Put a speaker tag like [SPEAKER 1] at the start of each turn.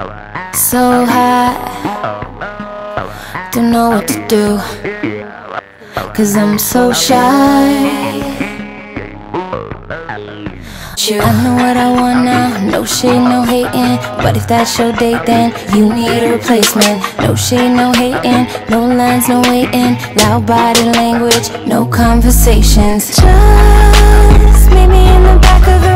[SPEAKER 1] So high, don't know what to do, 'cause I'm so shy. I know what I want now, no shade, no hating. But if that's your date, then you need a replacement. No shade, no hating, no lines, no waiting. Loud body language, no conversations. Just meet me in the back of the